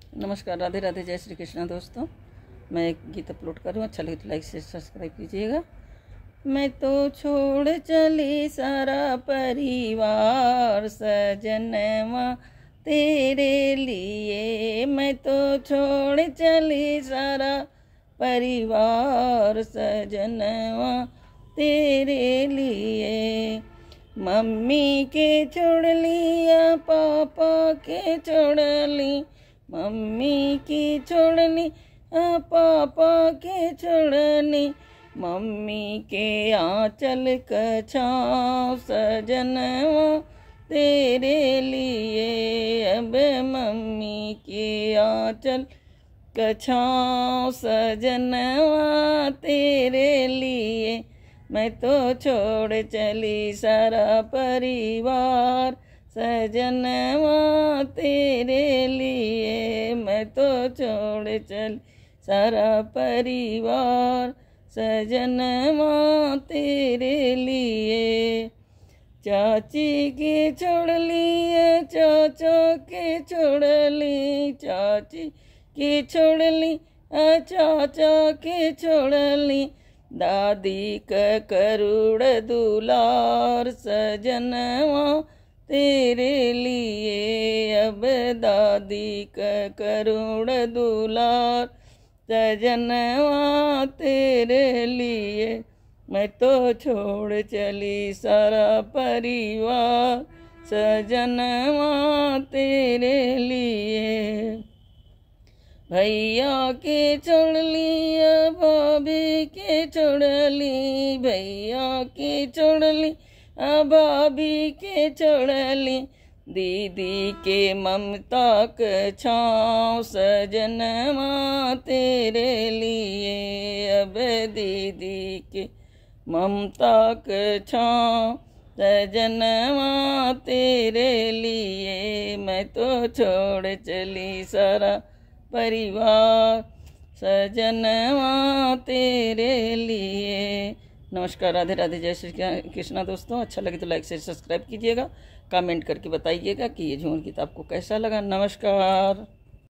नमस्कार, राधे राधे, जय श्री कृष्णा। दोस्तों, मैं एक गीत अपलोड कर रही हूँ, अच्छा लगे तो लाइक से सब्सक्राइब कीजिएगा। मैं तो छोड़ चली सारा परिवार सजनवा तेरे लिए। मैं तो छोड़ चली सारा परिवार सजनवा तेरे लिए। मम्मी के छोड़ लिया, पापा के छोड़ ली, मम्मी की छोड़नी पापा के छोड़नी, मम्मी के आंचल का छाँव सजनवा तेरे लिए। अब मम्मी के आंचल का छाँव सजनवा तेरे लिए। मैं तो छोड़ चली सारा परिवार सजनवा तेरे लिए। मैं तो छोड़ चली सारा परिवार सजनवा तेरे लिए। चाची के छोड़ लिए, चाचा के छोड़ ली, चाची के छोड़ ली, चाचा के छोड़ ली, दादी का करुड़ दुलार सजनवा तेरे लिए। अब दादी का करुण दुलार सजनवा तेरे लिए। मैं तो छोड़ चली सारा परिवार सजनवा तेरे लिए। भैया के छोड़ लिया, भाभी के छोड़ ली, भैया के छोड़ ली, भाभी के छोड़ ली, दीदी के ममता के छाँव सजनवा तेरे लिए। अब दीदी के ममता के छाँव सजनवा तेरे लिए। मैं तो छोड़ चली सारा परिवार सजनवा तेरे लिए। नमस्कार, राधे राधे, जय श्री कृष्णा। दोस्तों, अच्छा लगे तो लाइक से सब्सक्राइब कीजिएगा, कमेंट करके बताइएगा कि ये झूमर गीत आपको कैसा लगा। नमस्कार।